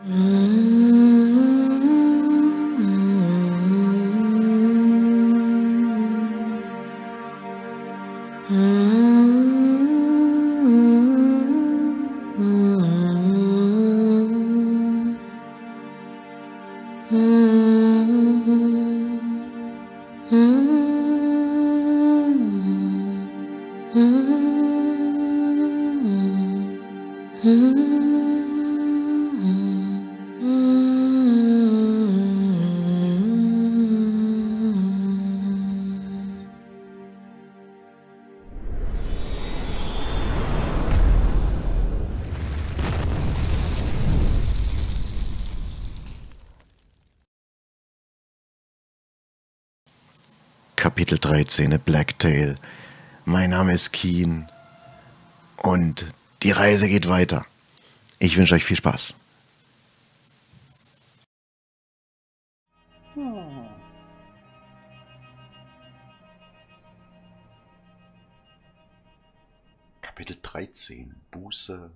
Kapitel 13, Blacktail. Mein Name ist Keen und die Reise geht weiter. Ich wünsche euch viel Spaß. Kapitel 13, Buße.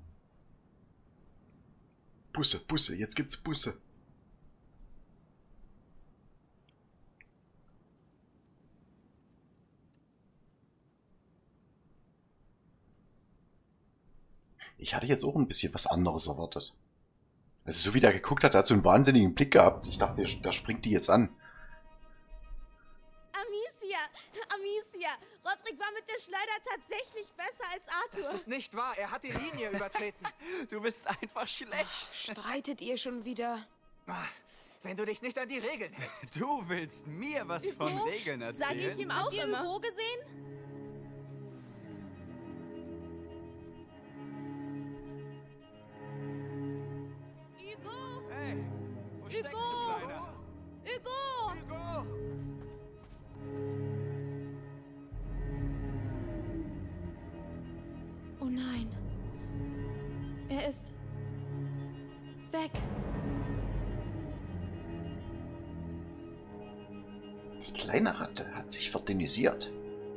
Buße, jetzt gibt's Buße. Ich hatte jetzt auch ein bisschen was anderes erwartet. Also so wie der geguckt hat, der hat so einen wahnsinnigen Blick gehabt. Ich dachte, der springt die jetzt an. Amicia, Rodrik war mit der Schleuder tatsächlich besser als Arthur. Das ist nicht wahr, er hat die Linie übertreten. Du bist einfach schlecht. Streitet ihr schon wieder? Wenn du dich nicht an die Regeln hältst. Du willst mir was von Regeln erzählen? Sag ich ihm auch immer. Hugo gesehen? Hugo! Hey, wo steckst du, Kleiner? Hugo! Hugo! Oh nein. Er ist weg. Die kleine Ratte hat sich verdünnisiert.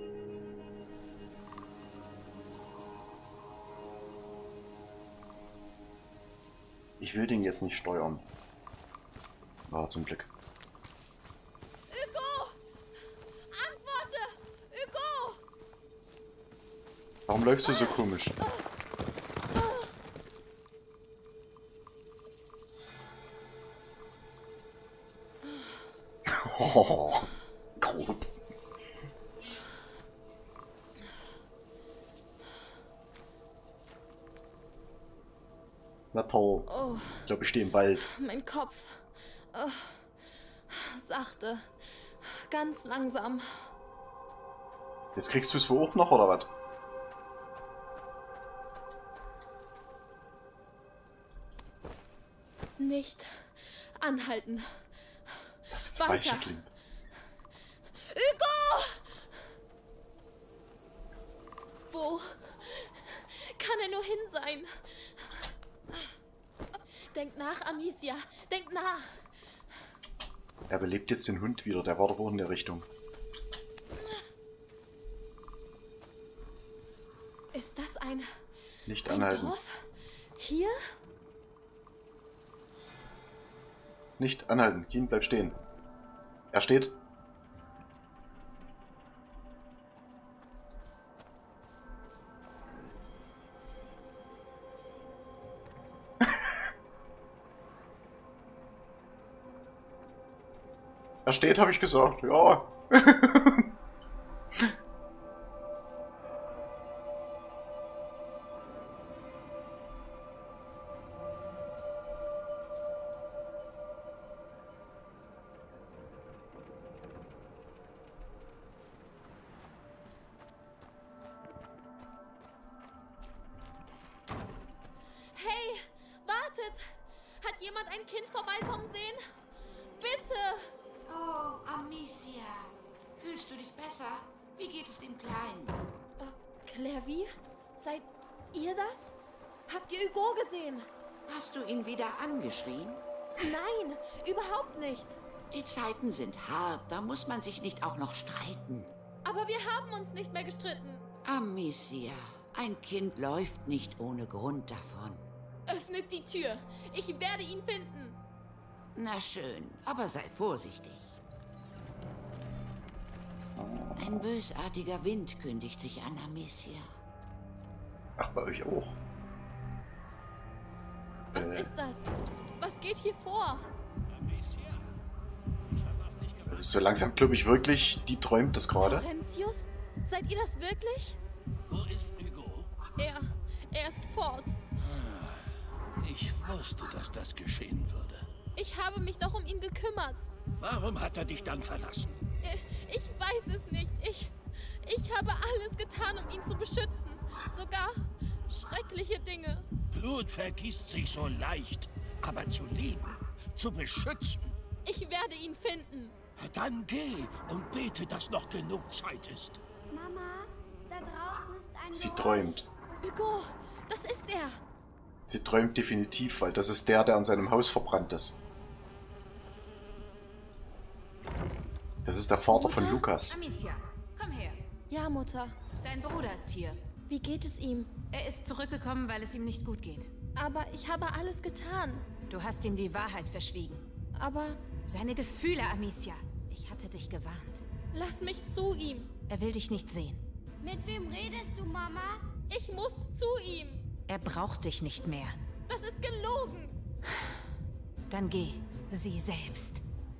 Ich will den jetzt nicht steuern. Aber zum Glück. Hugo! Antworte! Hugo! Warum läufst du so komisch? Oh, grob. Na toll. Oh, Ich glaube, ich stehe im Wald. mein Kopf. Oh, sachte. Ganz langsam. Jetzt kriegst du es wohl auch noch, oder was? Nicht anhalten. Weiche Weiter. klingt. Hugo! Wo kann er nur hin sein? Denk nach, Amicia. Denk nach. Er belebt jetzt den Hund wieder. Der war doch auch in der Richtung. Ist das ein Nicht ein anhalten. Dorf? Hier? Nicht anhalten. Keen, bleib stehen. Er steht. Er steht, habe ich gesagt. Ja. Hey, wartet! Hat jemand ein Kind vorbeikommen sehen? Bitte! Oh, Amicia. Fühlst du dich besser? Wie geht es dem Kleinen? Claire, wie? Seid ihr das? Habt ihr Hugo gesehen? Hast du ihn wieder angeschrien? Nein, überhaupt nicht. Die Zeiten sind hart, da muss man sich nicht auch noch streiten. Aber wir haben uns nicht mehr gestritten. Amicia, ein Kind läuft nicht ohne Grund davon. Öffnet die Tür. Ich werde ihn finden. Na schön, aber sei vorsichtig. Ein bösartiger Wind kündigt sich an, Amicia. Ach, bei euch auch. Was ist das? Was geht hier vor? Also so langsam glaube ich wirklich, die träumt das gerade. Laurentius? Seid ihr das wirklich? Wo ist Hugo? Er ist fort. Ich wusste, dass das geschehen würde. Ich habe mich doch um ihn gekümmert. Warum hat er dich dann verlassen? Ich weiß es nicht. Ich habe alles getan, um ihn zu beschützen. Sogar schreckliche Dinge. Blut vergießt sich so leicht. Aber zu lieben, zu beschützen. Ich werde ihn finden. Dann geh und bete, dass noch genug Zeit ist. Mama, da draußen ist ein Sie Geräusch. träumt. Hugo, das ist er. Sie träumt definitiv, weil das ist der an seinem Haus verbrannt ist. Das ist der Vater von Mutter? Lukas. Amicia, komm her. Ja, Mutter. Dein Bruder ist hier. Wie geht es ihm? Er ist zurückgekommen, weil es ihm nicht gut geht. Aber ich habe alles getan. Du hast ihm die Wahrheit verschwiegen. Aber Seine Gefühle, Amicia. Ich hatte dich gewarnt. lass mich zu ihm. Er will dich nicht sehen. Mit wem redest du, Mama? Ich muss zu ihm. Er braucht dich nicht mehr. Das ist gelogen. Dann geh. Sie selbst.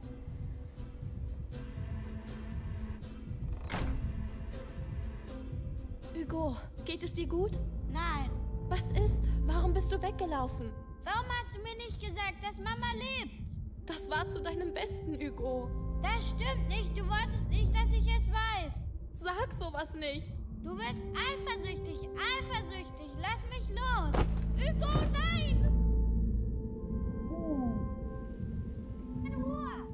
Hugo, geht es dir gut? Nein. Was ist? Warum bist du weggelaufen? Warum hast du mir nicht gesagt, dass Mama lebt? Das war zu deinem Besten, Hugo. Das stimmt nicht. Du wolltest nicht, dass ich es weiß. Sag sowas nicht. Du bist eifersüchtig, eifersüchtig. Lass mich los. Hugo, nein! In Ruhe.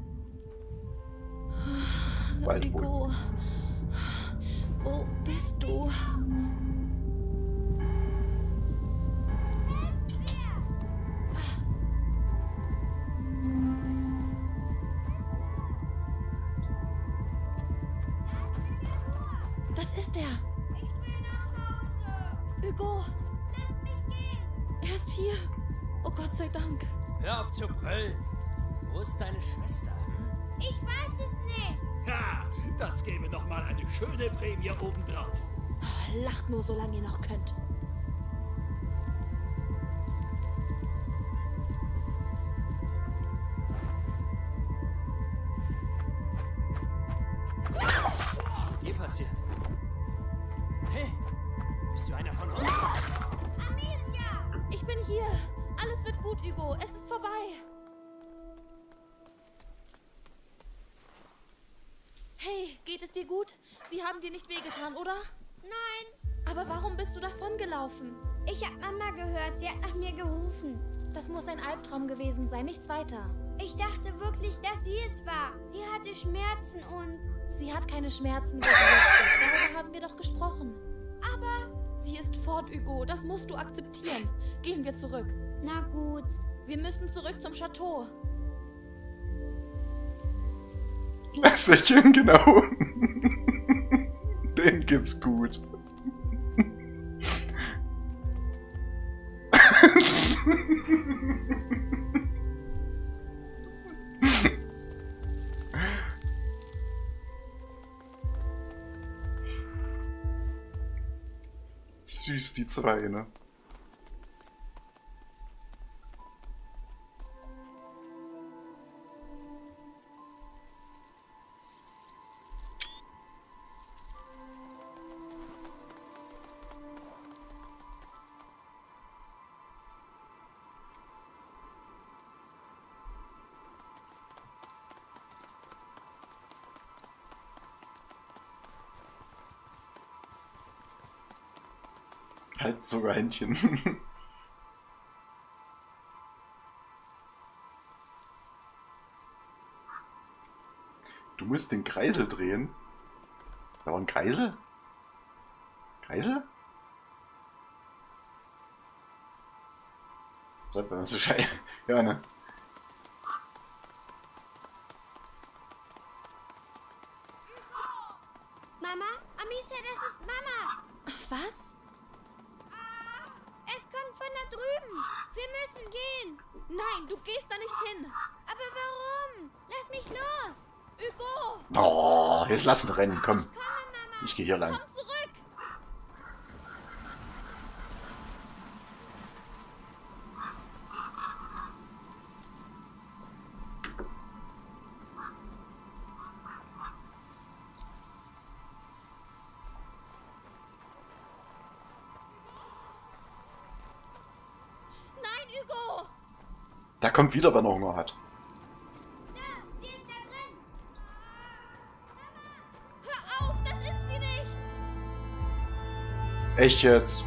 Waldboden. Hugo, wo bist du? Das ist er. Ich will nach Hause. Hugo, Lass mich gehen. er ist hier. Oh Gott sei Dank. Hör auf zu brüllen. Wo ist deine Schwester? Ich weiß es nicht. Ha! Das gäbe noch mal eine schöne Prämie obendrauf. Oh, lacht nur, solange ihr noch könnt. Was ist dir passiert? Hey, bist du einer von uns? Amicia! Ich bin hier. Alles wird gut, Hugo. Es ist vorbei. Hey, geht es dir gut? Sie haben dir nicht wehgetan, oder? Nein. Aber warum bist du davongelaufen? Ich hab Mama gehört. Sie hat nach mir gerufen. Das muss ein Albtraum gewesen sein, nichts weiter. Ich dachte wirklich, dass sie es war. Sie hatte Schmerzen und... Sie hat keine Schmerzen, wo sie jetzt ist. Darüber haben wir doch gesprochen. Aber... Sie ist fort, Hugo. Das musst du akzeptieren. Gehen wir zurück. Na gut. Wir müssen zurück zum Chateau. Wässerchen, genau. Dem geht's gut. Süß, die zwei, ne? Halt sogar Händchen. Du musst den Kreisel drehen. Da war ein Kreisel? Kreisel? Bleibt mir so scheiße. Ja, ne? Mama? Amicia, das ist Mama. Was? Es kommt von der da drüben. Wir müssen gehen. Nein, du gehst da nicht hin. Aber warum? Lass mich los. Hugo! Oh, jetzt lass ihn rennen, komm. Komm, Mama. Ich gehe hier lang. Komm zurück! Nein, Hugo! Da kommt wieder, wenn er Hunger hat. Da, sie ist da drin. Hör auf, das ist sie nicht! Echt jetzt?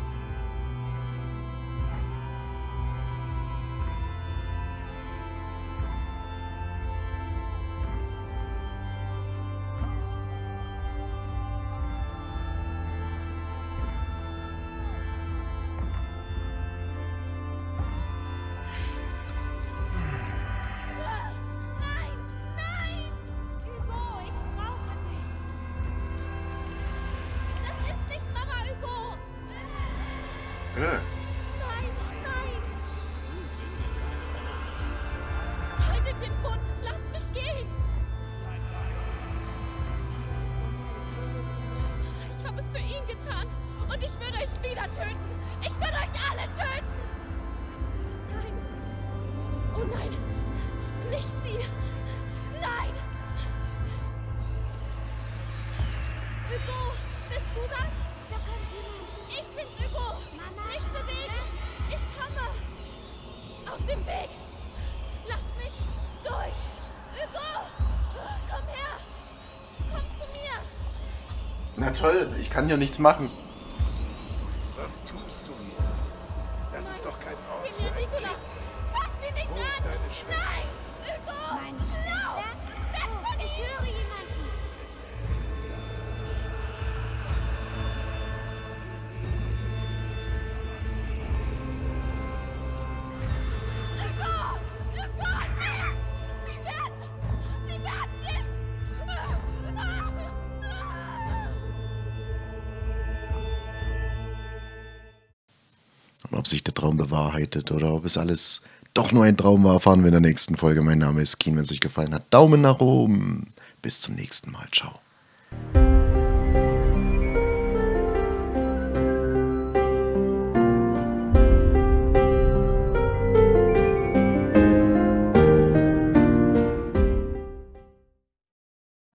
Nein! Nein! Hugo, ich brauche dich. Das ist nicht Mama, Hugo! Nein, nein! Haltet den Mund! Lasst mich gehen! Ich habe es für ihn getan und ich würde euch wieder töten! Ich würde euch alle töten! Nein! Oh nein! Nicht sie! Nein! Hugo, bist du das? Da kommt jemand. Ich bin Hugo! Mama? Nicht bewegen! Ich komme! Aus dem Weg! Lasst mich durch! Hugo! Komm her! Komm zu mir! Na toll, ich kann hier nichts machen. Was tust du hier? Das ist doch kein Ort Sieh für mir ein Nikolaus! Kind. Fass sie nicht Wo an! ist deine Schwester? Nein! Hugo! Meine Schwester? Weg von Ich ihm! höre jemanden. Hugo! Hugo! Nein! Sie werden dich! Und ob sich der Traum bewahrheitet oder ob es alles doch nur ein Traum war, erfahren wir in der nächsten Folge. Mein Name ist Keen. Wenn es euch gefallen hat, Daumen nach oben. Bis zum nächsten Mal. Ciao.